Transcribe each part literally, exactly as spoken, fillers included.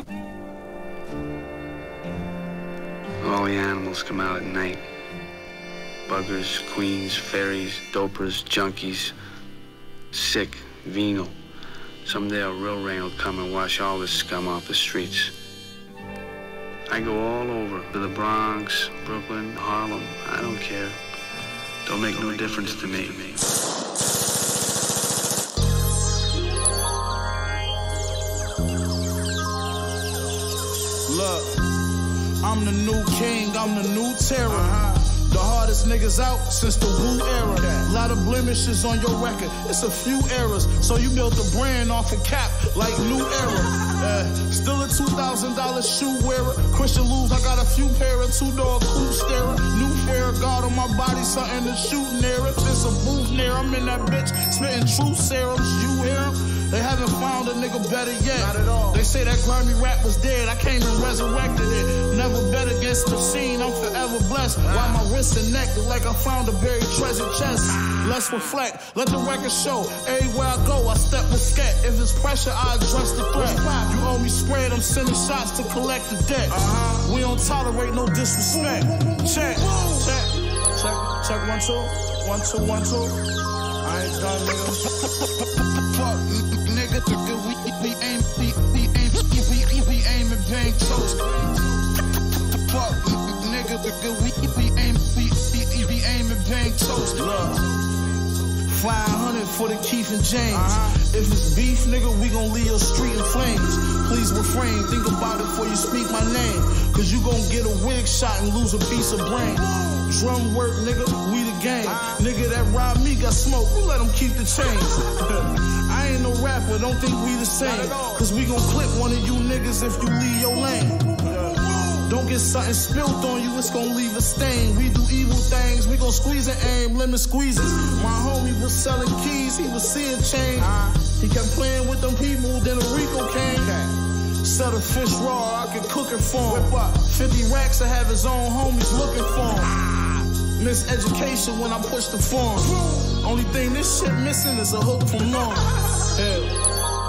All the animals come out at night. Buggers, queens, fairies, dopers, junkies, sick, venal. Someday a real rain will come and wash all this scum off the streets. I go all over, to the Bronx, Brooklyn, Harlem, I don't care. Don't make no difference to me. Look, I'm the new king, I'm the new terror. Uh-huh. The hardest niggas out since the Wu era. A lot of blemishes on your record, it's a few errors. So you built a brand off a cap like New Era. Uh, still a two thousand dollar shoe wearer. Christian Lou's, I got a few pair of two-door coupe starer. New fair guard on my body, something to shoot near. If it's a booth near, I'm in that bitch spitting truth serums. You hear 'em? They haven't found a nigga better yet. Not at all. They say that grimy rap was dead. I came and resurrected it. Never bet against the scene. I'm forever blessed. Ah. While my wrist and neck look like I found a buried treasure chest. Ah. Let's reflect. Let the record show. Everywhere I go, I step with scat. If it's pressure, I address the threat. You owe me spread. I'm sending shots to collect the debt. Uh-huh. We don't tolerate no disrespect. Check, check, check, check. One two, one two, one two. I ain't done, nigga. Fuck, nigga, nigga, we, we aim, we, we aim, we, we, we aim and bang toast. Fuck, nigga, nigga, we, we aim, we, we, we aim and bang toast. five hundred for the Keith and James. Uh-huh. If it's beef, nigga, we gon' leave your street in flames. Please refrain, think about it before you speak my name. Cause you gon' get a wig shot and lose a piece of brain. Drum work, nigga, we the game. Uh-huh. Nigga that robbed me got smoke, we let him keep the chains. I ain't no rapper, don't think we the same. Cause we gon' clip one of you niggas if you leave your lane. Don't get something spilled on you, it's gon' leave a stain. We do evil things, we gon' squeeze and aim, lemon squeezes. My homie was selling keys, he was seeing change. He kept playing with them people, then a Rico came. Set a fish raw, I could cook it for him. fifty racks to have his own homies looking for him. Miseducation when I push the form. Only thing this shit missing is a hook from Norm. Yeah.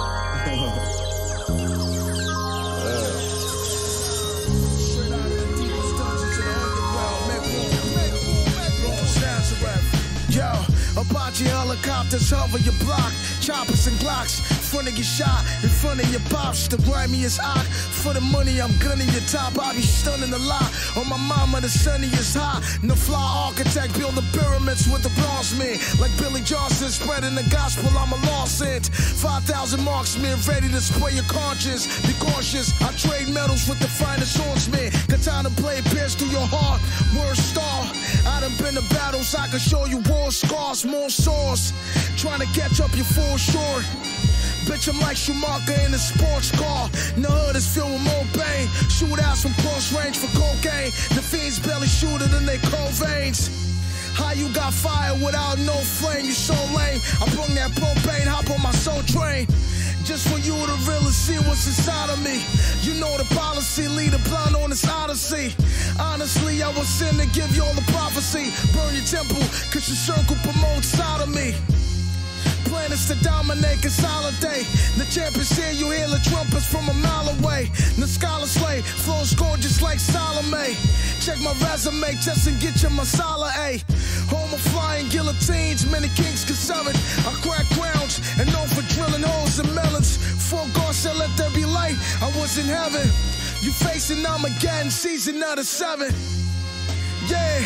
Yo, Apache helicopters hover your block, choppers and Glocks, front of your shot, in front of your pops, the grimiest ock. For the money, I'm gunning your top, I be stunning a lot. On my mama, the sunny is hot. No fly architect build the pyramids with the bronze men. Like Billy Johnson spreading the gospel, I'm a lost scent. five thousand marksmen ready to spray your conscience. Be cautious, I trade medals with the finest swordsmen. Katana blade pierce through your heart, word star. I done been to battles, I can show you war scars, more swords. Trying to catch up your full short. Bitch, I'm like Schumacher in a sports car. The hood is filled with more pain. Shootouts from close range for cocaine. The fiends barely shooter than they cold veins. How you got fire without no flame? You so lame. I bring that propane, hop on my soul train. Just when you were the realest, see what's inside of me. You know the policy, lead a blind on this odyssey. Honestly, I was sin to give you all the prophecy. Burn your temple, cause your circle promotes sodomy. Plan is to dominate, consolidate. The champions here, you hear the trumpets from a mile away. The scholar slay, flows gorgeous like Salome. Check my resume, test and get your masala, A. Home of flying guillotines, many kings can serve it. I crack grounds and known for drilling holes in melons. Before God said let there be light, I was in heaven. You facing Armageddon, season of the seven. Yeah.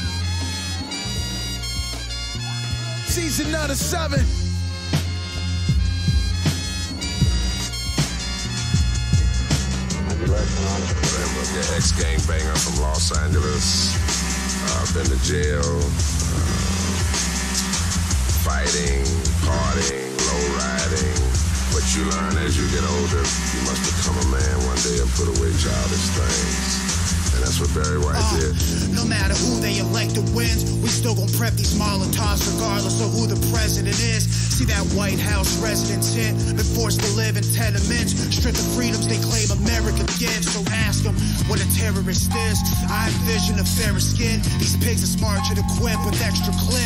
Season of the seven. I'm an ex-gangbanger from Los Angeles. I've uh, been to jail, uh, fighting, partying, low-riding. But you learn as you get older, you must become a man one day and put away childish things. And that's what Barry White uh, did. No matter who they elect to win, we still gon' prep these Molotovs regardless of who the president is. See that White House resident tent, been forced to live in tenements, stripped the freedoms they claim America gives. So ask them what a terrorist is. I envision a fairer skin. These pigs are smart to equip with extra clips.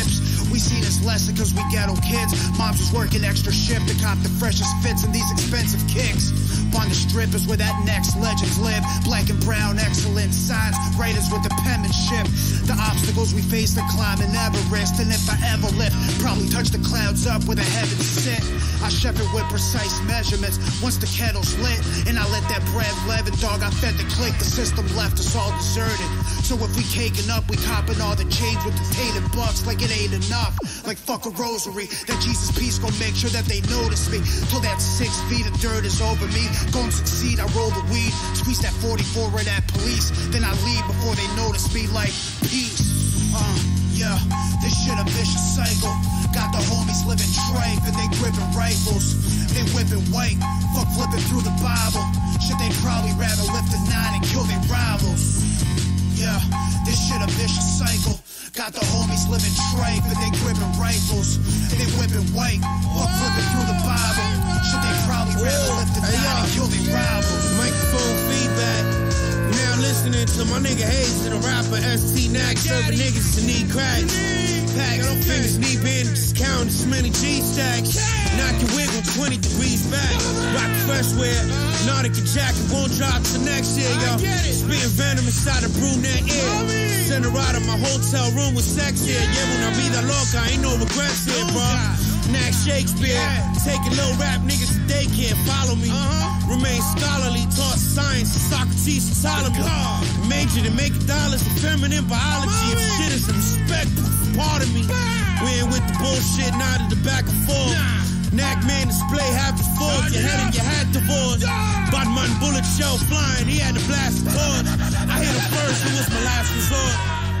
We seen as lesson cause we ghetto kids. Moms was working extra shift to cop the freshest fits and these expensive kicks. On the strip is where that next legends live. Black and brown, excellent signs, writers with the penmanship. The obstacles we face to climbing Everest, and if I ever lift, probably touch the clouds up where the heavens sit. I chef it with precise measurements. Once the kettle's lit, and I let that bread leaven, dog, I fed the click, the system left us all deserted. So if we caking up, we copping all the chains with the tainted bucks like it ain't enough. Like fuck a rosary, that Jesus peace gon' make sure that they notice me. Till that six feet of dirt is over me. Gon' succeed, I roll the weed, squeeze that forty-four of that police. Then I leave before they notice me like peace. Uh, yeah, this shit a vicious cycle. Got the homies living tripe and they gripping rifles. They whipping white, fuck flipping through the Bible. Shit, they probably rather lift a nine and kill their rivals. Yeah, this shit a vicious cycle. Got the homies living tripe and they gripping rifles. They whipping white, fuck flipping through the Bible. Shit, they probably rather lift a nine and kill their rivals. Microphone feedback. Now listening to my nigga Hayes and a rapper S T Nack serving niggas to need crack. Packs, fingers knee bend, just counting this many G stacks. Knock your wiggle twenty degrees back. Rock fresh wear, Nautica jacket won't drop till next year, yo. Spitting venom inside a brunette ear. Send her out of my hotel room with sex here. Yeah, when I meet a loca, ain't no regrets here, bro. Knack Shakespeare, taking little rap niggas to daycare, follow me. Uh-huh. Remain scholarly, taught science, Socrates and Solomon. Majored in making dollars in feminine biology. If shit is a respect, part of me. We ain't with the bullshit, not at the back and forth. Knack man display half his force, your head and your hat divorced. Botman bullet shell flying, he had to blast the torch. I hit him first, it was my last resort.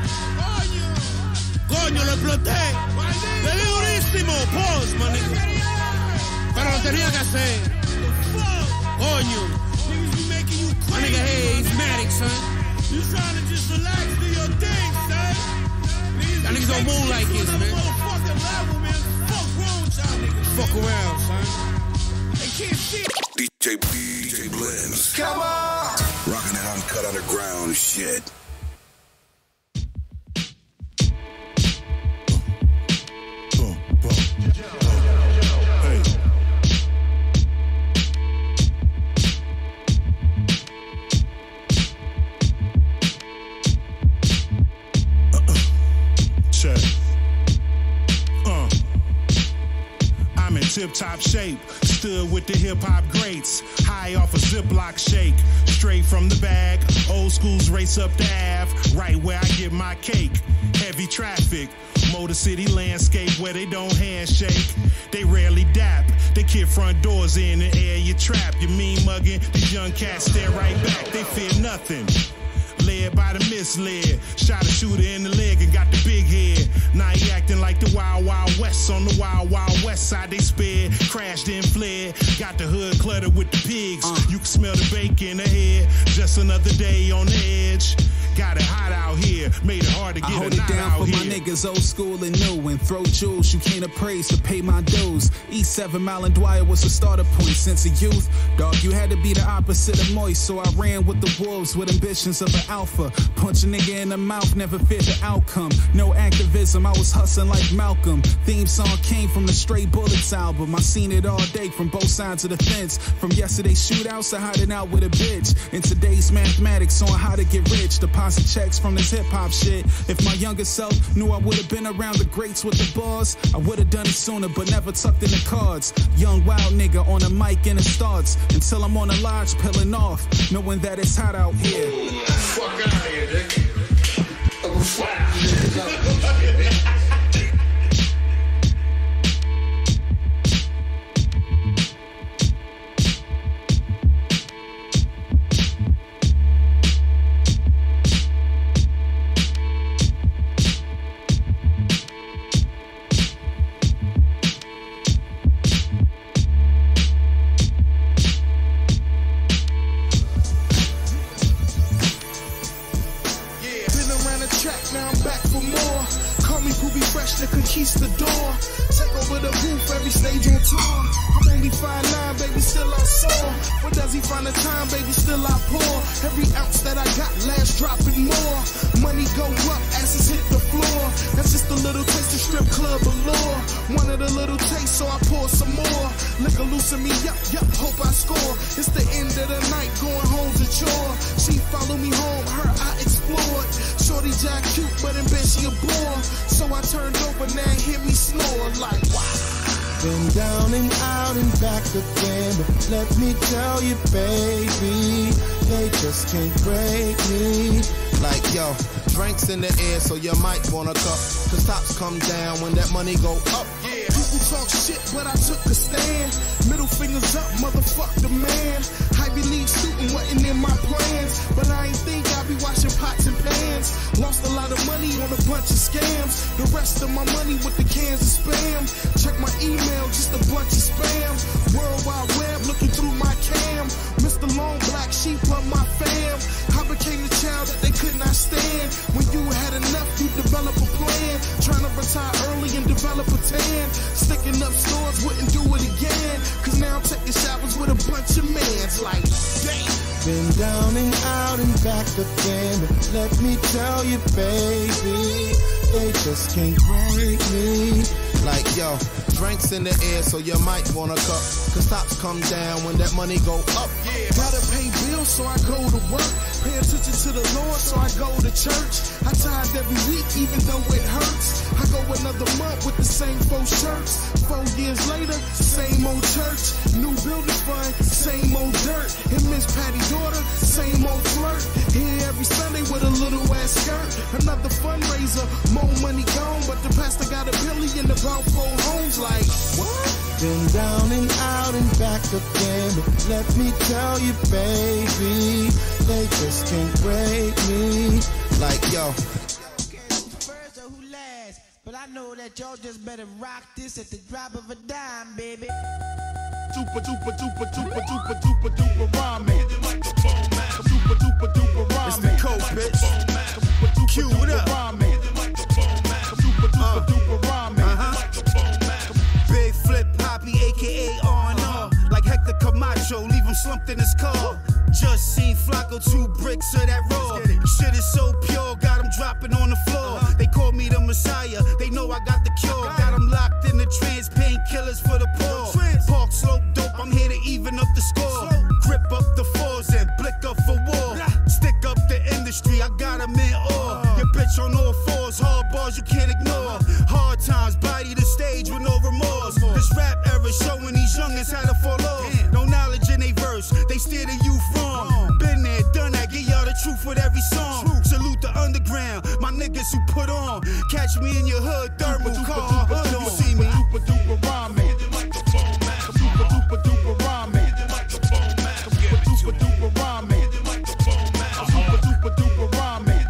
Coño, lo exploté. Le di durísimo, pause, my nigga. Pero lo tenía que hacer. Coño. My nigga Hayes, Matic, son. You trying to just relax, do your thing, son. Y'all niggas don't move like this, man. Fuck around, son. They can't see. D J B, D J Blends. Come on! Rocking that uncut underground shit. Tip-top shape, stood with the hip-hop greats, high off a Ziploc shake, straight from the bag, old schools race up the Ave, right where I get my cake, heavy traffic, Motor City landscape where they don't handshake, they rarely dap, they kick front doors in the air, you trap, you mean mugging, these young cats stare right back, they fear nothing. Led by the misled, shot a shooter in the leg and got the big head. Now he acting like the Wild Wild West on the Wild Wild West side. They sped, crashed and fled. Got the hood cluttered with the pigs. Uh. You can smell the bacon ahead. Just another day on the edge. Got it hot out here, made it hard to get I hold a it knot down out for here. my niggas old school and new, and throw jewels you can't appraise to pay my dues. East seven Mile and Dwyer was the starter point since a youth. Dog, you had to be the opposite of moist, so I ran with the wolves with ambitions of an alpha. Punch a nigga in the mouth, never feared the outcome. No activism, I was hustling like Malcolm. Theme song came from the Stray Bullets album. I seen it all day from both sides of the fence. From yesterday's shootouts to hiding out with a bitch. In today's mathematics on how to get rich. Deposit checks from this hip-hop shit. If my younger self knew I would've been around the greats with the bars, I would've done it sooner, but never tucked in the cards. Young wild nigga on a mic and it starts until I'm on a lodge peeling off, knowing that it's hot out here. Fuck out of here, nigga. Fuck out of here. Now I'm Uh, I'm only five nine, baby, still I soar. Where does he find the time, baby, still I pour. Every ounce that I got, last dropping more. Money go up, asses hit the floor. That's just a little taste of strip club allure. Wanted a little taste, so I pour some more. Liquor loosen me up, yup, hope I score. It's the end of the night, going home's a chore. She follow me home, her I explored. Shorty jack cute, but in bed she a bore. So I turned over, now hear me snore like wow. Been down and out and back again, but let me tell you, baby, they just can't break me. Like, yo, drinks in the air, so you might wanna cup. Cause tops come down when that money go up. Yeah. People talk shit, but I took a stand. Middle fingers up, motherfuck the man. Ivy League student wasn't in my plans, but I ain't think I'd be washing pots and pans. Lost a lot of money on a bunch of scams. The rest of my money with the cans of spam. Check my email, just a bunch of spam. World Wide Web looking through my cam. Mister Long Black Sheep of my fam. I became the child that they could not stand. When you had enough, you develop a plan. Trying to retire early and develop a tan. Sticking up stores, wouldn't do it again. Cause now I'm taking showers with a bunch of mans. Like, damn. Been down and out and back again, but let me tell you, baby, they just can't break me. Like, yo, drinks in the air, so you might wanna cup. Cause tops come down when that money go up. Yeah. Gotta pay bills, so I go to work. Pay attention to the Lord, so I go to church. I tithe every week, even though it hurts. I go another month with the same four shirts. Four years later, same old church. New building fund, same old dirt. And Miss Patty's daughter, same old flirt. Here every Sunday with a little ass skirt. Another fundraiser, more money gone, but the pastor got a billion about four homes. Like, what? Been down and out and back again, but let me tell you, baby, they just can't break me. Like, yo. First or who last, but I know that y'all just better rock this at the drop of a dime, baby. Super, duper, duper, duper, duper, duper, duper rhyming. Super, duper, duper rhyming. It's the code, bitch. Q, what up? Super, duper, duper rhyming. Big Flip Poppy, aka R and R. Like Hector Camacho, leave him slumped in his car. Just seen Flacco, two bricks of that raw. Shit is so pure, got him dropping on the floor. They call me the Messiah, they know I got the cure. Got him locked in the trance, painkillers for the poor. Park slope dope, I'm here to even up the score. Grip up the fours and blick up for war. Stick up the industry, I got him in awe. Your bitch on all fours, hard bars you can't ignore. Hard times, body the stage with no remorse. This rap era showing these youngins how to fall off. No knowledge in they verse, they steer the youth wrong. Been there, done that, give y'all the truth with every song. Salute the underground, my niggas who put on. Catch me in your hood, thermal car, hood on. See me. Super, duper rhyming. Super, duper, duper rhyming. Super, duper rhyming. Super, duper, duper rhyming.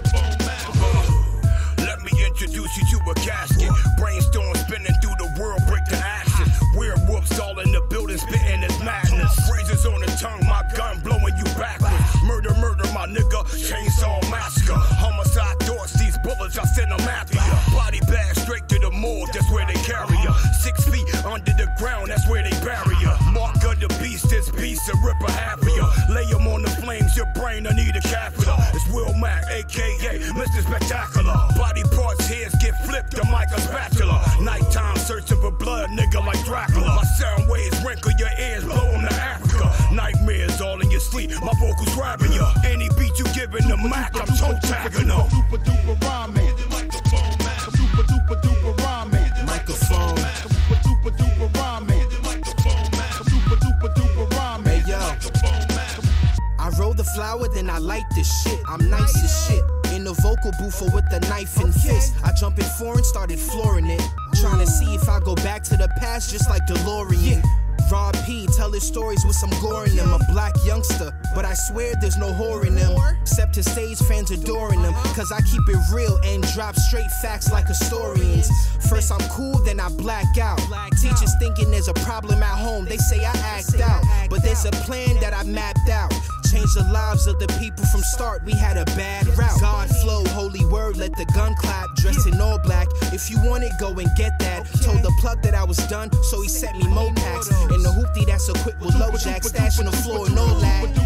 Let me introduce you to a casket. Brainstorm spinning through the world, break the ashes. Werewolves all in the building, spitting this madness. Razors on the tongue, my gun blowing you backwards. Murder, murder, my nigga, chainsaw massacre. Homicide thoughts, these bullets, I send them after ya. Body bag straight to the morgue, that's where they carry ya. Six feet under the ground, that's where they bury ya. Mark of the beast, this beast, a ripper half of ya. Lay them on the flames, your brain, I need a catheter. It's Will Mac, A K A Mister Spectacular. Body parts, heads get flipped, the mic a spatula. Nighttime searching for blood, nigga like Dracula. My sound waves wrinkle your ears, blow them to Africa. Nightmares all in your sleep, my vocals grabbing ya. Any beat you giving the Mac, I'm toe tagging them. Super, duper rhyming. Super, duper, duper rhyming. Microphone. Super, duper, duper rhyming. Super, duper, duper rhyming. Hey, yo. I roll the flower, then I light this shit. I'm nice as shit. In the vocal booth or with the knife and fist. I jump in foreign, started flooring it. Trying to see if I go back to the past just like DeLorean. Rob P, tell his stories with some gore in them. A black youngster, but I swear there's no whore in them. Except to stage fans adoring them. Cause I keep it real and drop straight facts like historians. First I'm cool, then I black out. Teachers thinking there's a problem at home, they say I act out. But there's a plan that I mapped out. Changed the lives of the people from start, we had a bad route. God flow, holy word, let the gun clap. Dressed in all black, if you want it, go and get that. Told the plug that I was done, so he sent me mo packs. And the hoopty that's equipped with low jack, stash on the floor, no lag. Super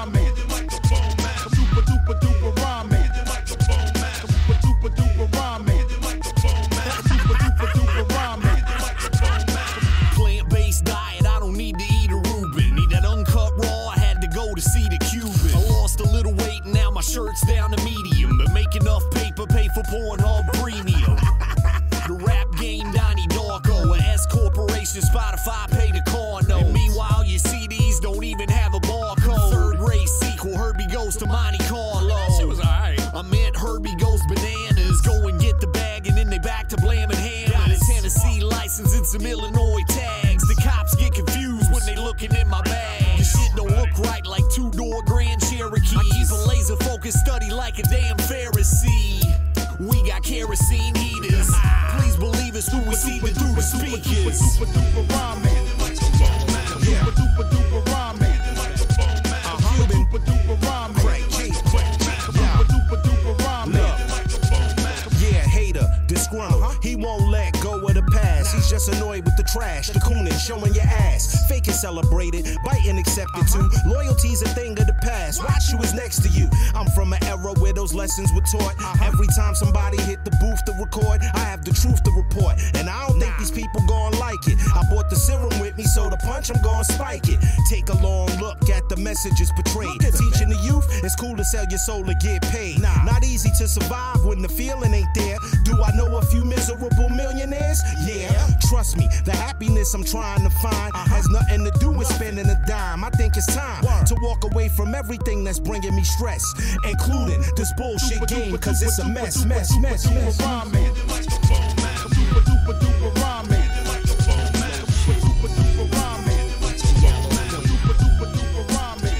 duper duper rhyming. Super duper duper rhyming. Super duper duper rhyming. Plant-based diet, I don't need to eat a Reuben. Need that uncut raw, I had to go to see the Cuban. I lost a little weight, now my shirt's down to medium. But make enough paper, pay for Pornhub Premium. The rap game, Donnie Darko. A S Corporation, Spotify, pay the car notes. And meanwhile, your C Ds don't even have a barcode. Third race sequel, Herbie Goes to Monte Carlo. Shit was alright. I meant Herbie Goes Bananas. Go and get the bag and then they back to blaming hammers. Got a Tennessee license and some Illinois tags. The cops get confused when they looking in my bag. This shit don't look right like two-door Grand Cherokee. I keep a laser focused study like a damn Pharisee. We got kerosene heaters. Please believe us when we see the through the speakers. Super duper rhyming. Super duper duper rhyming. Super duper rhyming. Super duper duper rhyming. Yeah, hater, disgruntled. He won't let go of the past. He's just annoyed with the trash, the cooning, showing your ass. Fake and celebrated, biting accepted too. Loyalty's a thing of the past. Watch who is next to you. I'm from an era where those lessons were taught. Every time somebody hit the booth to record, I have the truth to report. And I don't think these people gon' like it. I brought the serum with me, so the punch I'm gon' spike it. Take a long look at the messages portrayed. Teaching the youth, it's cool to sell your soul to get paid. Not easy to survive when the feeling ain't there. Do I know a few miserable millionaires? Yeah, trust me, the happiness I'm trying to find has nothing to do with spending a dime. I think it's time to walk away from everything that's bringing me stress, including this bullshit game, cause it's a mess, mess, mess, mess. Super duper duper rhyming. Super duper rhyming. Super duper duper rhyming.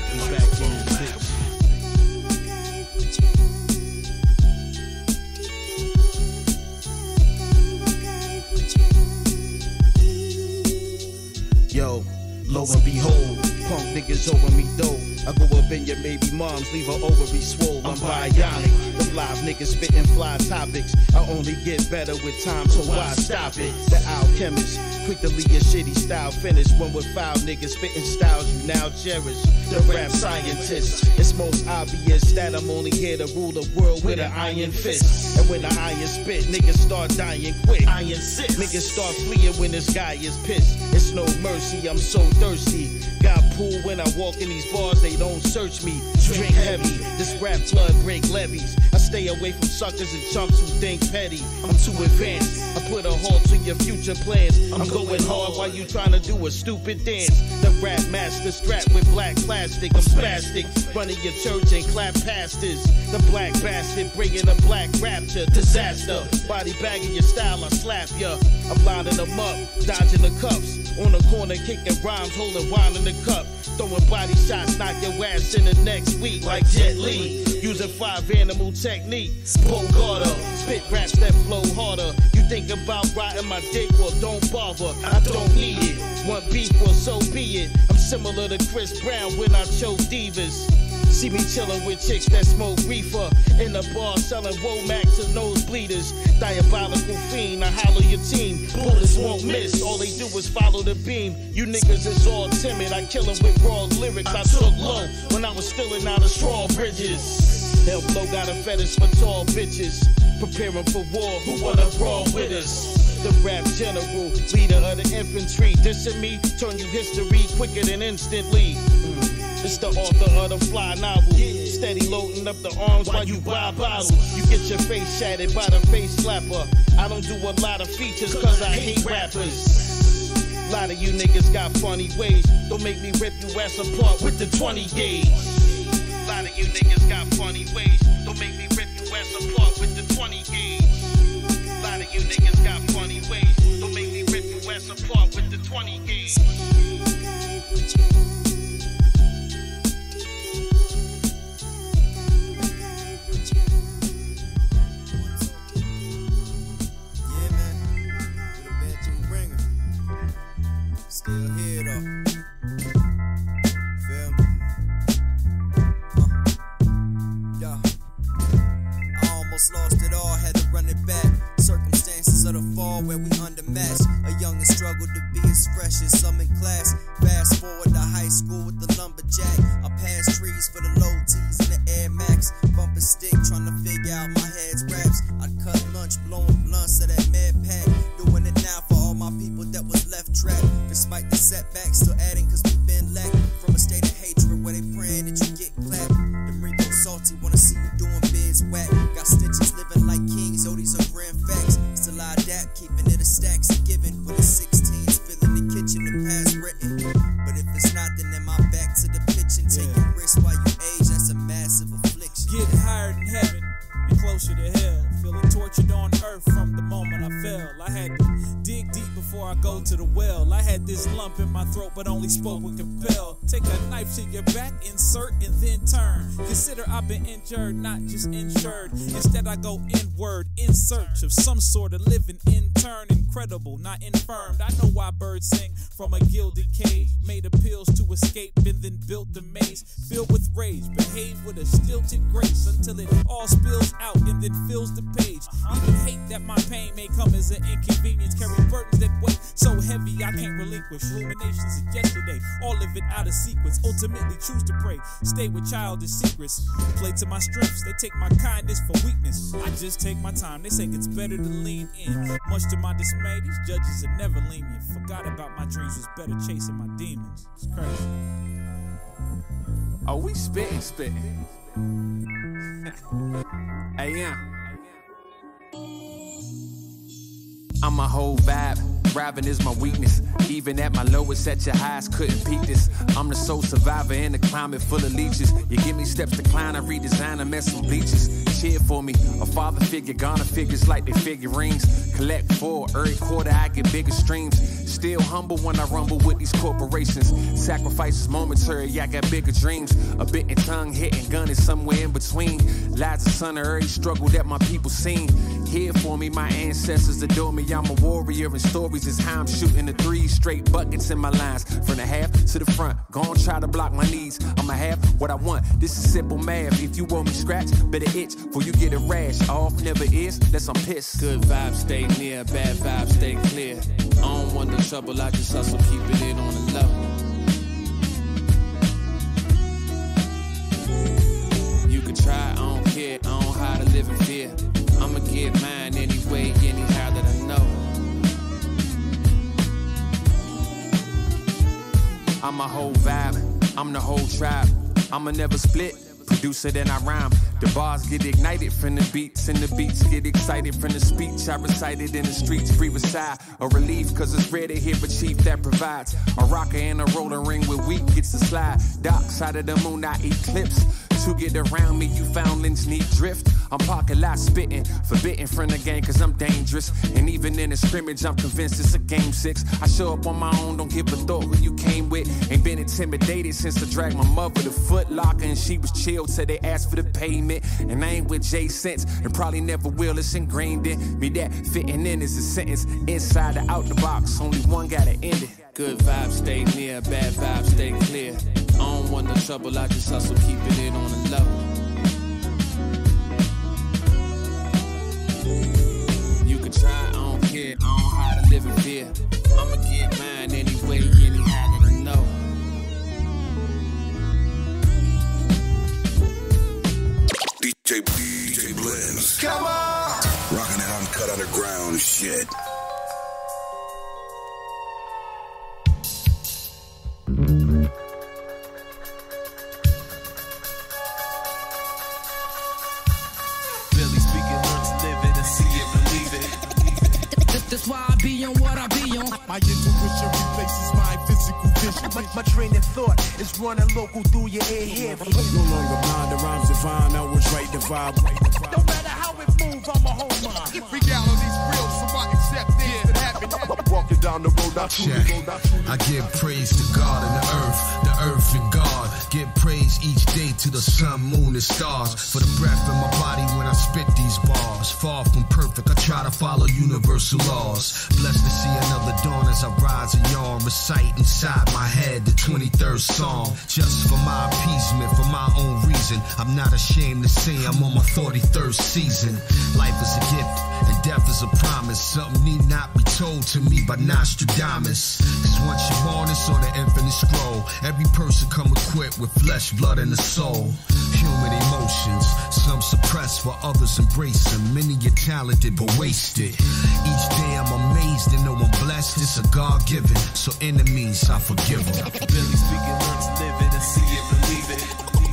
Yo, lo and behold, punk niggas over me dope. I go up in your baby moms, leave her ovary swole. I'm bionic. The live niggas spitting fly topics. I only get better with time, so why stop it? The alchemist, quick to leave your shitty style finished. When with foul niggas spitting styles you now cherish. The rap scientist, it's most obvious that I'm only here to rule the world with an iron fist. And when the iron spit, niggas start dying quick. Iron six. Niggas start fleeing when this guy is pissed. It's no mercy, I'm so thirsty. Got pool when I walk in these bars, they don't search me. Drink heavy, this rap flood break levees. I stay away from suckers and chumps who think petty. I'm too advanced, I put a halt to your future plans. I'm going hard while you trying to do a stupid dance. The rap master strapped with black plastic. I'm spastic, running your church and clap pastors. The black bastard bringing a black rapture. Disaster, body bagging your style, I slap ya. I'm lining them up, dodging the cuffs. On the corner kicking rhymes, holding wine in the cup. Throwing body shots, knock your ass in the next week like Jet Li. Using five animal technique. Bogota, spit raps that flow harder. You think about riding my dick, well don't bother. I don't need it. Want beef, well so be it. I'm similar to Chris Brown when I chose divas. See me chillin' with chicks that smoke reefer. In the bar selling Womack to nosebleeders. Diabolical fiend, I hollow your team. Bullets won't miss, all they do is follow the beam. You niggas is all timid, I kill 'em with raw lyrics. I took low when I was stealing out of straw bridges. Hell Flow got a fetish for tall bitches. Preparing for war, who wanna brawl with us? The rap general, leader of the infantry. Dissing me, turn you history quicker than instantly. Mm. It's the author of the fly novel. Steady loading up the arms while you buy bottles. You get your face shattered by the face slapper. I don't do a lot of features cause I hate rappers. A lot of you niggas got funny ways. Don't make me rip you ass apart with the twenty gauge. A lot of you niggas got funny ways. Don't make me rip you ass apart with the twenty gauge. A lot of you niggas got funny ways. Don't make me rip you ass apart with the twenty gauge. Still here though. Feel me? in class. Fast forward to high school with the lumberjack. I pass trees for the low T's and the Air Max. Bumping stick, trying to figure out my head's raps. I cut lunch, blowing blunts of that mad pack. Doing it now for all my people that was left trapped. Despite the setbacks, still adding cause we been lacked. From a state of hatred where they praying that you get clapped. The Rico salty, wanna see you doing biz whack. Got stitches living like kings, oh these are grand facts. Still I adapt, keeping it a stacks and giving. With a sixteens, filling the kitchen, the past written. But if it's not, then am I back to the pitching? Taking risks while you age, that's a massive affliction. Getting higher than heaven and closer to hell. Feeling tortured on earth from the moment I fell. I had to dig deep before I go to the well. I had this lump in my throat, but only spoke with compel. Take a knife to your back, insert, and then turn. Consider I've been injured, not just insured. Instead I go inward, in search of some sort of living intern. Incredible, not infirmed. I know why birds sing from a gilded cage. Made appeals to escape and then built the maze. Filled with rage, behave with a stilted grace. Until it all spills out and then fills the page. Even hate that my pain may come as an inconvenience. Carry burdens that weigh so heavy I can't relinquish. Ruminations of yesterday, all of it out of sequence. Ultimately choose to pray, stay with childish secrets. Play to my strengths, they take my kindness for weakness. I just take my time, they say it's better to lean in. Much to my dismay, these judges are never lenient. Forgot about my dreams, was better chasing my demons. It's crazy. Oh, we spitting, spitting. Hey, yeah. I'm a whole vibe. Rapping is my weakness. Even at my lowest, at your highs, couldn't peak this. I'm the sole survivor in a climate full of leeches. You give me steps to climb, I redesign and mess some bleachers. Cheer for me, a father figure, gonna figures like they figurines. Collect for every quarter, I get bigger streams. Still humble when I rumble with these corporations. Sacrifices momentary, I got bigger dreams. A bitten tongue, hitting gun is somewhere in between. Lies the son of every struggle that my people seen. Here for me, my ancestors adore me. I'm a warrior and stories is how I'm shooting the three straight buckets in my lines. From the half to the front, gon' try to block my knees. I'ma have what I want, this is simple math. If you want me scratch, better itch before you get a rash. Off never is, that's I'm pissed. Good vibes stay near, bad vibes stay clear. I don't want no trouble, I just hustle, keeping it on the low. You can try, I don't care, I don't how to live in fear. I'ma get mine anyway, anyhow that I know. I'm a whole vibe, I'm the whole tribe. I'ma never split, producer then I rhyme. The bars get ignited from the beats, and the beats get excited from the speech I recited in the streets. Breathe a sigh, a relief, cause it's rare to hear a chief that provides. A rocker in a rolling ring with weak gets to slide. Dark side of the moon, I eclipse. To get around me, you foundlings need drift. I'm parking lot spitting, forbidden from the game cause I'm dangerous. And even in a scrimmage, I'm convinced it's a game six. I show up on my own, don't give a thought who you came with. Ain't been intimidated since I dragged my mother to Foot Locker and she was chilled till they asked for the payment. And I ain't with Jay since, and probably never will. It's ingrained in me that fitting in is a sentence. Inside or out the box, only one gotta end it. Good vibes stay near, bad vibes stay clear. I don't want no trouble, I just hustle, keeping it on the low. You can try, I don't care, I don't how to live in fear. I'ma get mine anyway, anyhow that I know. D J, D J Blends. Come on! Rocking that uncut underground shit. That's why I be on what I be on. My intuition replaces my physical vision. My, my train of thought is running local through your ear here. No longer blind, the rhymes divine, I was right the vibe. No matter how it moves, I'm a home mind. Reality's real, so I accept things that happen. Walking down the road, I truly go, I truly I give praise to God and the earth, the earth and God. Give praise each day to the sun, moon, and stars. For the breath in my body when I spit these bars. Far from perfect, I try to follow universal laws. Blessed to see another dawn as I rise and yawn. Recite inside my head the twenty-third Psalm. Just for my appeasement, for my own reason. I'm not ashamed to say I'm on my forty-third season. Life is a gift, and death is a promise, something need not be told to me by Nostradamus. Cause once you're born, it's on the infinite scroll. Every person come equipped with flesh, blood, and a soul. Human emotions, some suppressed while others embrace them. Many are talented but wasted. Each day I'm amazed and know I'm blessed. It's a God-given, so enemies I forgive them. Billy speaking, learn to live it and see it, believe it.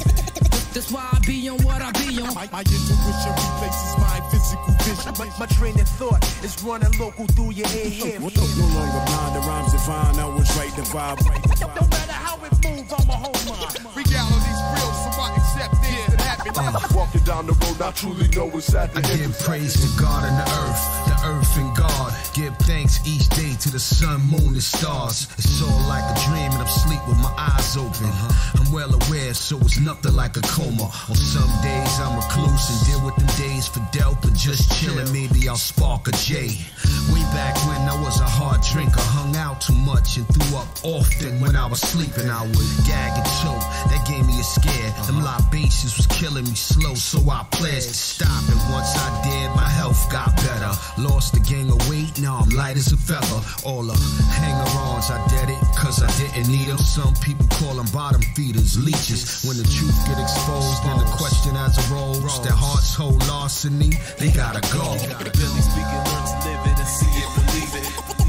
That's why I be on what I be on. My, my intuition replaces my physical vision. My, my train of thought is running local through your head here. No, no longer blind, the rhymes divine, I was right the vibe. No matter how it moves, I'm a home mind. Reality's real, so I accept things that happen. Uh, Walking down the road, I truly know it's at the I end. give praise to God and the earth, the earth and God. Give thanks each day to the sun, moon, and stars. It's all like a dream and I'm asleep with my eyes open. Uh-huh. I'm well aware, so it's nothing like a coma. On some days I'm recluse and deal with them days for Delta, just chilling. Maybe I'll spark a J. Way back when I was a hard drinker, hung out too much and threw up often. When I was sleeping, I would gag and choke. That gave me a scare. Them libations was killing me slow, so I pledged to stop. And once I did, my health got better. Lost the gang of weight, now I'm light as a feather. All the hanger-ons, I did it, cause I didn't need them. Some people call them bottom feeders, leeches. When the truth get exposed, then the question has arose. Their hearts hold larceny, they gotta go. Billy speaking, learn to live it and see it, believe it.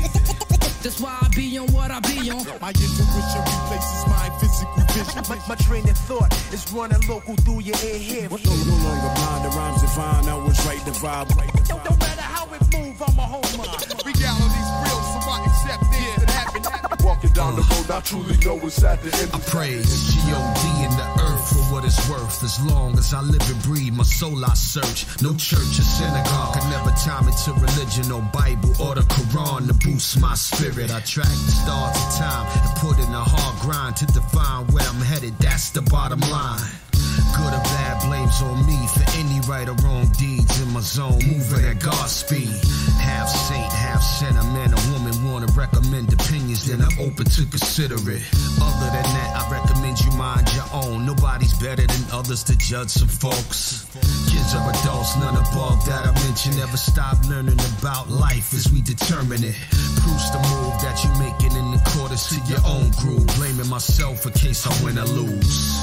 That's why I be on what I be on. My intuition replaces my physical vision. My, my train of thought is running local through your head here. No, no longer blind, the rhymes divine, I was right the vibe. No, no matter how it moves, I'm a home mind. Reality's real, so I accept things that happen. Walking down the road, I truly know it's at the end. I praise G O D in the earth for what it's worth. As long as I live and breathe, my soul I search. No church or synagogue can never tie me to religion or Bible or the Quran to boost my spirit. I track the stars of time and put in a hard grind to define where I'm headed. That's the bottom line. Good or bad, blames on me for any right or wrong deeds in my zone, moving at God's speed. Half saint, half sinner, man or woman wanna recommend opinions, then I'm open to consider it. Other than that, I recommend you mind your own. Nobody's better than others to judge some folks. Kids are adults, none above that I mentioned. Never stop learning about life as we determine it. Proof's the move that you're making in accordance to your own groove. Blaming myself in case I win or lose.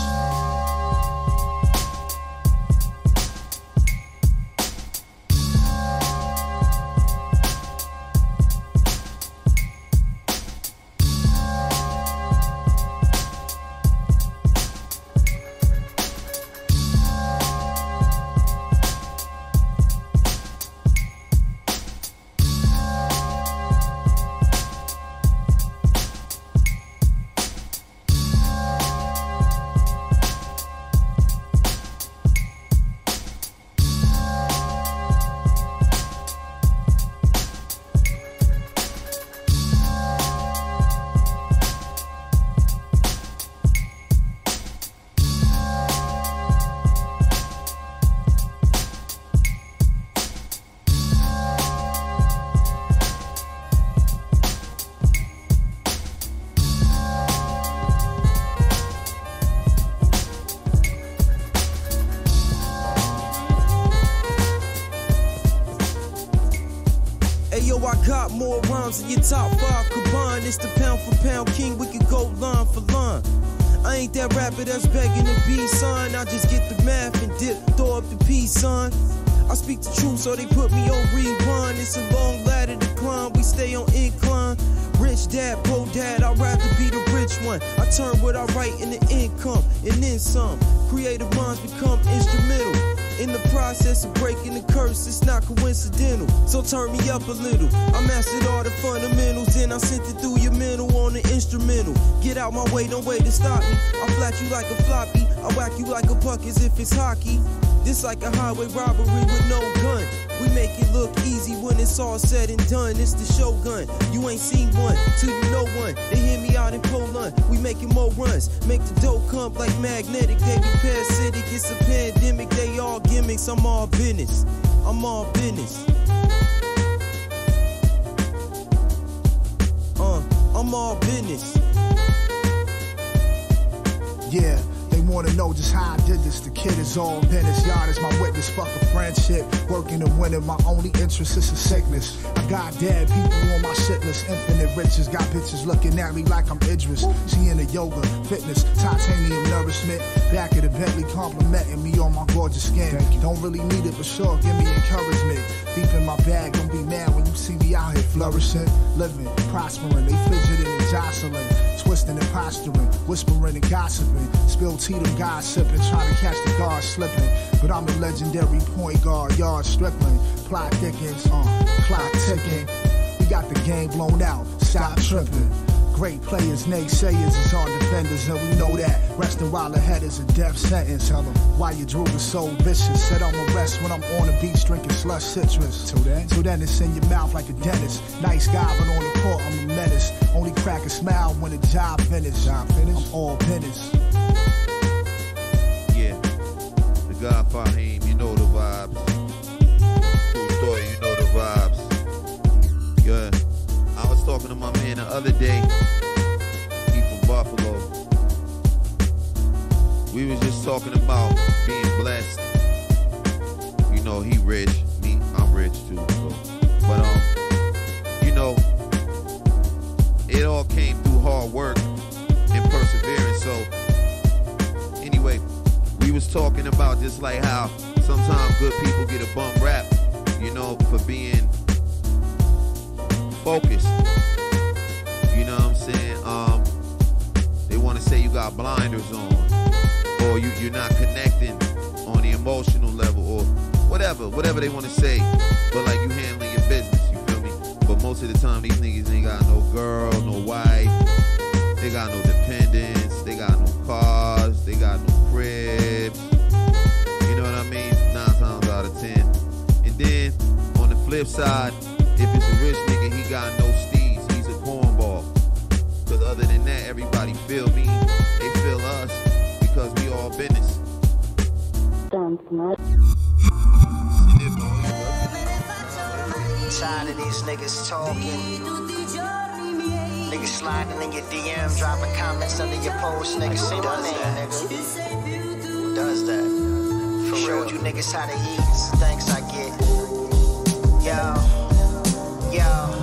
I got more rhymes than your top five combined. It's the pound for pound king, we can go line for line. I ain't that rapper that's begging to be signed. I just get the math and dip, throw up the peace sign. I speak the truth, so they put me on rewind. It's a long ladder to climb, we stay on incline. Rich dad, poor dad, I'd rather be the rich one. I turn what I write into income, and then some. Creative minds become instrumental. In the process of breaking the curse, it's not coincidental. So turn me up a little. I mastered all the fundamentals, and I sent it through your mental on the instrumental. Get out my way, don't wait to stop me. I flat you like a floppy, I whack you like a puck as if it's hockey. This like a highway robbery with no gun. We make it look easy when it's all said and done. It's the Shogun. You ain't seen one till you know one. They hear me out in Poland. We making more runs. Make the dough come like magnetic. They be parasitic. It's a pandemic. They all gimmicks. I'm all business. I'm all business. Uh, I'm all business. Yeah. wanna know just how I did this. The kid is all business. Yard is my witness. Fuck a friendship. Working and winning. My only interest is a sickness. I got dead people on my shit list. Infinite riches. Got bitches looking at me like I'm Idris. She into yoga, fitness, titanium nourishment. Back at the Bentley complimenting me on my gorgeous skin. Don't really need it, but sure, give me encouragement. Deep in my bag, don't be mad when you see me out here flourishing. Living, prospering. They fidgeting and jostling. Twisting and posturing. Whispering and gossiping. Spill tea, them guys sipping. Trying to catch the guard slipping. But I'm a legendary point guard. Yard Strickland. Plot thickens. Uh, clock ticking. We got the game blown out. Stop tripping. Great players, naysayers is our defenders, and we know that. Resting while ahead is a death sentence. Tell them why your drool is so vicious. Said I'ma rest when I'm on the beach drinking slush citrus. Till then, till then it's in your mouth like a dentist. Nice guy, but on the court I'm a menace. Only crack a smile when the job finished. Job finished. I'm all business. Yeah, the God Fahim, you know the vibes. True story, you know the vibes. Yeah. I was talking to my man the other day, he from Buffalo. We was just talking about being blessed. You know, he rich, me, I'm rich too. So. But um, you know, it all came through hard work and perseverance. So anyway, we was talking about just like how sometimes good people get a bum rap, you know, for being focused. You know what I'm saying? Um, they want to say you got blinders on, or you, you're not connecting on the emotional level, or whatever, whatever they want to say. But like you handling your business, you feel me? But most of the time these niggas ain't got no girl, no wife, they got no dependents, they got no cars, they got no cribs. You know what I mean? Nine times out of ten. And then on the flip side, if it's a rich nigga, he got no steez, he's a cornball. Cause other than that, everybody feel me, they feel us, because we all business. Tired of these niggas talking. Niggas sliding in your D M, dropping comments under your post. Niggas say my name, nigga. Who does that? For Showed real. You niggas how to eat. Thanks I get. Yo. Yo.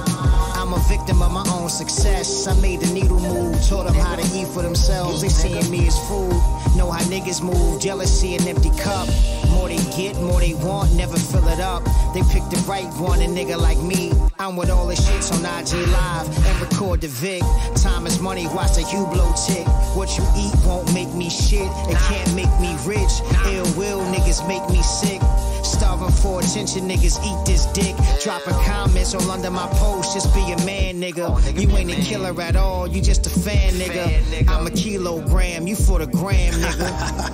I'm a victim of my own success. I made the needle move, taught them how to eat for themselves. They seeing me as food. Know how niggas move, jealousy an empty cup. More they get, more they want, never fill it up. They pick the right one, a nigga like me. I'm with all the shits on I G Live and record the Vic. Time is money, watch the Hublot tick. What you eat won't make me shit, it can't make me rich. Ill will niggas make me sick. Starving for attention, niggas eat this dick. Dropping comments all under my post, just be a man, nigga. You ain't a killer at all, you just a fan, nigga. I'm a kilogram, you for the gram, nigga.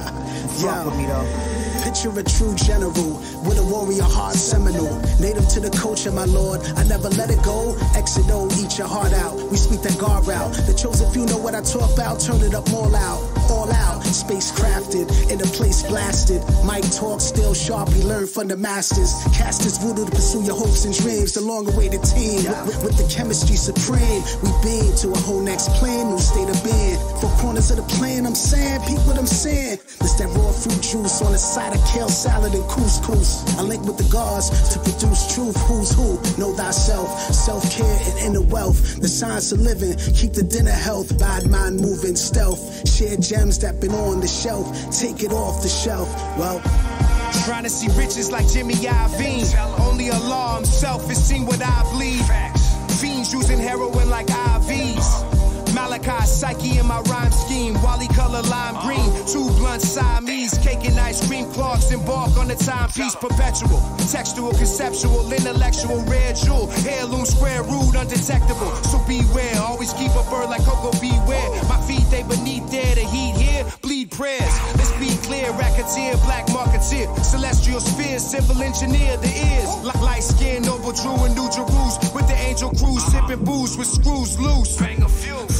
Fuck with me though. Picture a true general with a warrior heart seminal. Native to the culture, my lord. I never let it go. Exodo, eat your heart out. We speak that guard route. The chosen few know what I talk about. Turn it up all out, all out. Space crafted, in a place blasted. Mic talk still sharp. We learn from the masters. Cast this voodoo to pursue your hopes and dreams. The long-awaited team with, with, with the chemistry supreme. We beam to a whole next plan. New state of being. Four corners of the plan. I'm saying, peep what I'm saying. It's that raw fruit juice on the side. Kale salad and couscous. I link with the gods to produce truth. Who's who? Know thyself. Self-care and inner wealth. The science of living. Keep the dinner health. Bad mind moving stealth. Share gems that been on the shelf. Take it off the shelf. Well, trying to see riches like Jimmy Iovine. Only Allah himself has seen what I bleed. Fiends using heroin like I Vs. Malachi Psyche in my rhyme scheme. Wally color lime green. Two blunt Siamese. Cake and ice cream. Clarks embark on the timepiece. Perpetual. Textual, conceptual, intellectual. Rare jewel. Heirloom square. Rude, undetectable. So beware. Always keep a bird like Coco beware. My feet, they beneath there. The heat here. Bleed prayers. Let's be clear. Racketeer. Black marketeer. Celestial sphere. Civil engineer. The ears. Light skin. Noble Drew and New Jerusalem. With the angel crews. Sipping booze with screws loose. Fly free.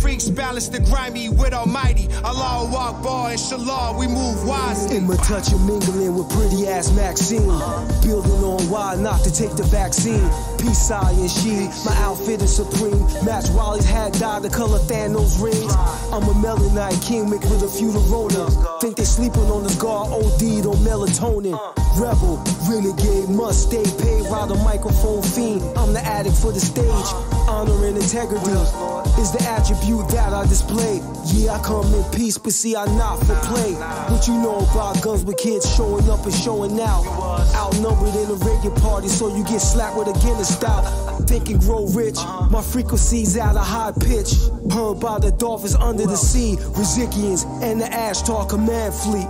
freaks balance the grimy with Almighty. Allahu Akbar and Shalom, we move wisely. In my touch and mingling with pretty ass Maxine. Building on why not to take the vaccine. Peace, I and she, my outfit is supreme. Match Wally's hat dye, the color Thanos rings. I'm a melanite king mixed with a few Neronas. Think they sleeping on this guard, O D'd on melatonin. Rebel, renegade, must stay paid, ride a microphone fiend. I'm the addict for the stage. Honor and integrity is the attribute that I display. Yeah, I come in peace, but see, I not for play. What you know about guns with kids showing up and showing out? Outnumbered in a reggae party, so you get slapped with a Guinness stout. Think and grow rich, my frequency's at a high pitch. Heard by the dolphins under the sea, Rizikians and the Ashtar command fleet.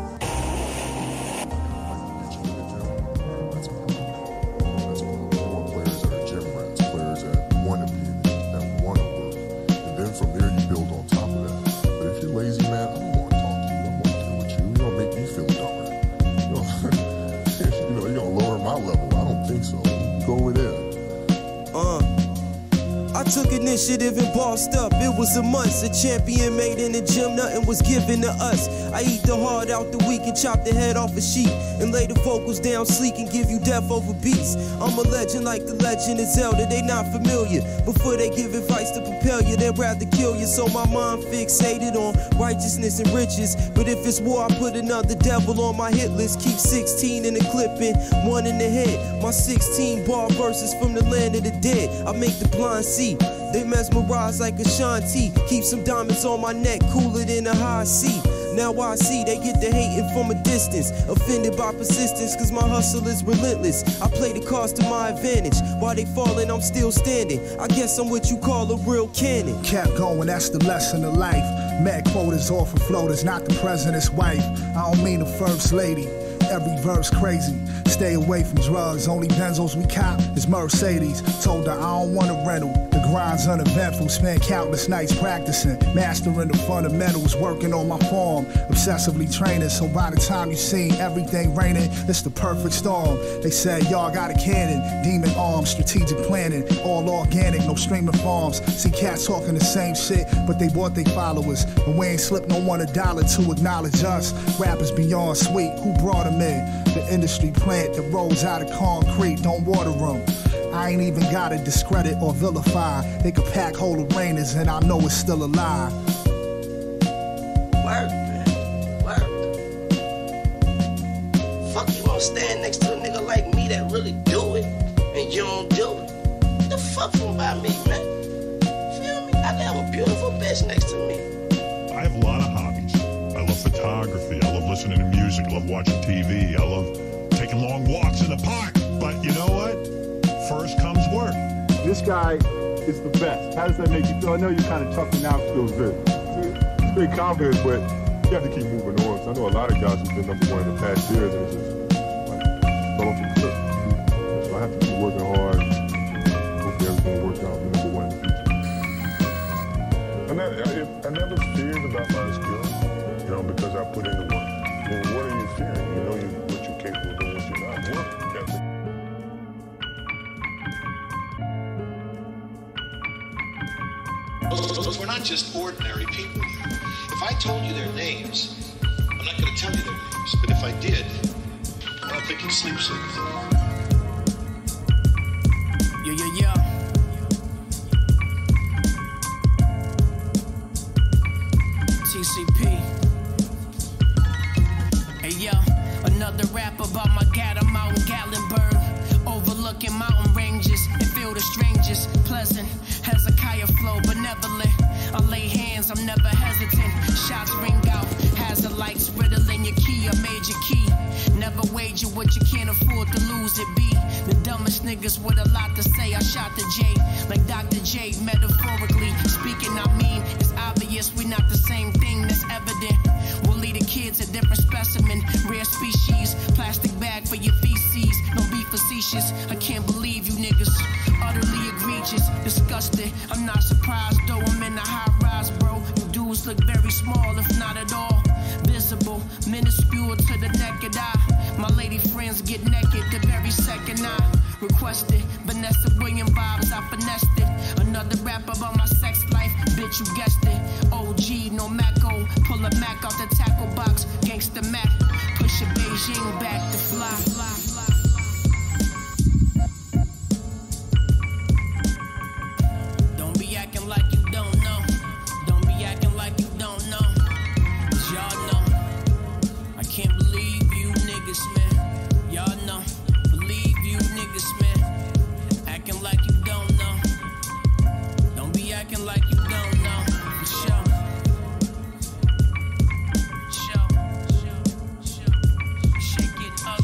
Initiative and bossed up, it was a must. A champion made in the gym, nothing was given to us. I eat the heart out the weak and chop the head off a sheep and lay the vocals down sleek and give you death over beats. I'm a legend like the legend of Zelda, they not familiar. Before they give advice to propel you, they'd rather kill you. So my mind fixated on righteousness and riches. But if it's war, I put another devil on my hit list. Keep sixteen in the clipping, one in the head. My sixteen bar verses from the land of the dead. I make the blind see. They mesmerize like Ashanti. Keep some diamonds on my neck, cooler than a high sea. Now I see they get the hating from a distance. Offended by persistence, cause my hustle is relentless. I play the cards to my advantage. While they falling, I'm still standing. I guess I'm what you call a real cannon. Kept going, that's the lesson of life. Mad quotas off of floaters, not the president's wife. I don't mean the first lady. Every verse crazy. Stay away from drugs. Only Benzos we cop is Mercedes. Told her I don't want a rental. The grind's uneventful. Spent countless nights practicing, mastering the fundamentals, working on my form, obsessively training. So by the time you seen everything raining, it's the perfect storm. They said y'all got a cannon, demon arms, strategic planning, all organic, no streaming farms. See cats talking the same shit, but they bought their followers, and we ain't slipped no one a dollar to acknowledge us. Rappers beyond sweet, who brought them? The industry plant that rolls out of concrete, don't water them. I ain't even gotta discredit or vilify. They could pack whole arenas and I know it's still alive. Work, man, work. Fuck you won't stand next to a nigga like me that really do it, and you don't do it. The fuck from by me, man? Feel me? I have a beautiful bitch next to me. I have a lot of hobbies. I love photography. I love listening to music. I love watching T V. I love taking long walks in the park. But you know what? First comes work. This guy is the best. How does that make you feel? I know you're kind of toughening out. Feels good. It's very confident, but you have to keep moving on. So I know a lot of guys who've been number one in the past years, and it's just like fell off the cliff. So I have to keep working hard. Hopefully everything works out. Be number one in the future. I never, I, I never feared about my skill. You know, because I put in the work. Well, what are you fearing? You know you, what you're capable of and what you're not. Work. That's it. We're not just ordinary people here. If I told you their names, I'm not going to tell you their names. But if I did, I don't think you'd sleep soon. Yeah, yeah, yeah. T C P. Hey yo, another rap about my gat, I'm out in Gatlinburg, overlooking mountain ranges and feel the strangers. Pleasant, Hezekiah flow, benevolent. I lay hands, I'm never hesitant. Shots ring out, hazard lights riddling your key, a major key. Never wager what you can't afford to lose it. Be the dumbest niggas with a lot to say. I shot the J like Doctor J, metaphorically speaking. I mean, it's obvious we not the same thing. That's evident. We'll lead the kids a different specimen, rare species. Plastic bag for your feces. Don't be facetious. I can't believe you niggas. Utterly egregious, disgusted. I'm not surprised though. I'm in a high rise, bro. You dudes look very small, if not at all visible, minuscule to the naked eye. My lady friends get naked the very second I requested. Vanessa William vibes, I finessed it. Another rap about my sex life, bitch, you guessed it. O G, no Maco, pull a Mac out the tackle box. Gangsta Mac, push a Beijing back to fly. fly, fly. Don't be acting like you don't know. Don't be acting like you don't know. Cause y'all know. I can't believe you niggas, man. Y'all know. Believe you niggas, man. Acting like you don't know. Don't be acting like you don't know. For sure. Show. Shake it up.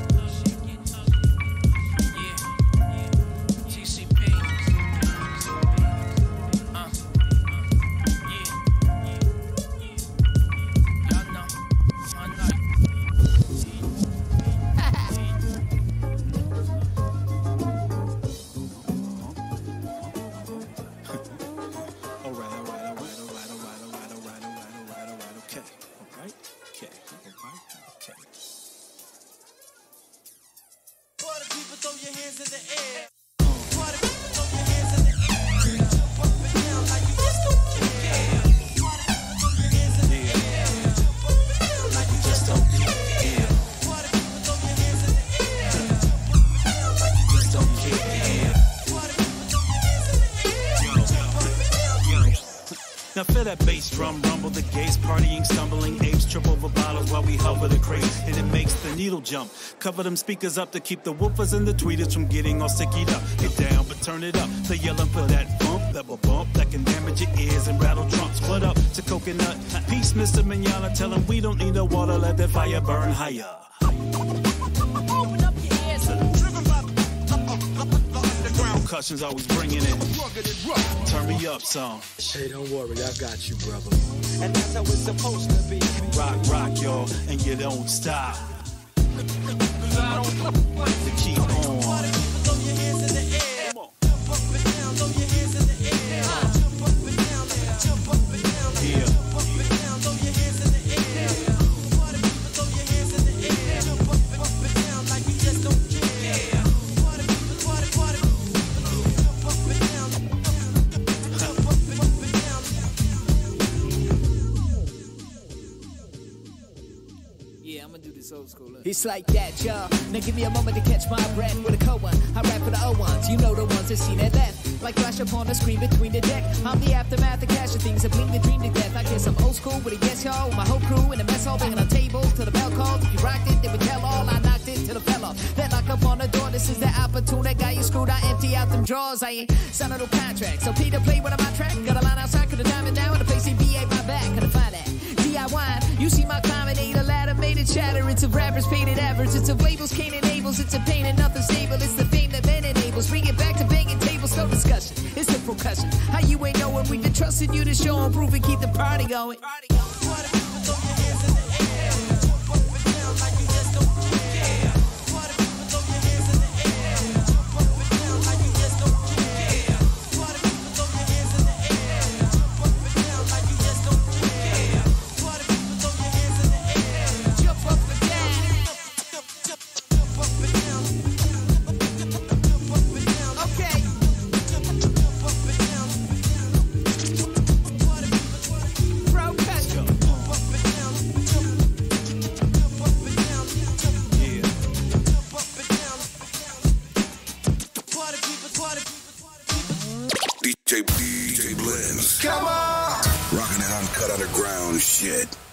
Yeah. T C P. Uh. Yeah. Y'all know. I know. All right, all right, all right, all right, all right, all right, all right, all right, all right, all right, okay, all right, okay, all right, okay. Party people, throw your hands in the air. Party people, throw your hands in the air. Jump up and down like you just don't care. Party people, throw your hands in the air. Jump up and down like you just don't care. Party people, throw your hands in the air. Jump up and down like you just don't care. Party people, throw your hands in the air. Jump up and down. Now feel that bass drum rumble, the gates partying, stumbling apes trip over bottles while we hover the crates, and it makes the needle jump. Cover them speakers up to keep the woofers and the tweeters from getting all sickied up. Get down, but turn it up. They yelling for that bump, that will bump that can damage your ears and rattle trunks. What up to Coconut? Peace, Mister Manana. Tell him we don't need no water, let that fire burn higher. Open up your ears. Driven by Underground cushions always bringing it. rugged and rough. Turn me up some. Hey, don't worry, I got you, brother. And that's how it's supposed to be. Rock, rock, y'all, and you don't stop. Cause I don't like to keep on. Party people, throw your hands in the air. Jump up and down, throw your hands in the air. Jump up and down, jump up and down. Yeah. Jump up and down, throw your hands in the air. Party people, throw your hands in the air. Jump up and up and down like you just don't care. Party people, party, party. Jump up and down. Jump up and up and down. Yeah, I'm gonna do this old school. It's like that, y'all. Now give me a moment to catch my breath with a cold one. I rap for the old ones, you know the ones that seen it left. Like flash up on the screen between the deck. I'm the aftermath of cash and things that bling the dream to death. I guess I'm old school with a yes, y'all. My whole crew in a mess hall, banging on tables till the bell calls. If you rocked it, they would tell all. I knocked it till it fell off. Then knock up on the door. This is the opportunity. Got you screwed. I empty out them drawers. I ain't signed no contract. So Peter play one of my track. Got a line outside, could have diamond down with a place C B A my back. Couldn't find that. D I Y. You see my comedy, the ladder made it chatter. It's a rapper's painted average. It's a labels can't enables. It's a pain and nothing stable. It's the thing that men enables. Bring it back to banging tables. No discussion. It's the percussion. How you ain't knowing? We've been trusting you to show and prove and keep the party going. Party going. Party people, throw your hands in the air. Jump up and down like you just don't care. Party people, throw your hands in the air. Jump up and down like you just don't care. Party people, throw your hands in the air. Jump up and down like you just don't care. Party people, throw your hands in the air. Jump up and down. Jump up and down. Jump up and down. Okay. Jump up and down. Party people, Bro, catch jump up and down. Jump, jump up and down. Jump, Yeah. jump up and down. Party people, party D J D J Blends. Come on. Rocking that uncut underground shit.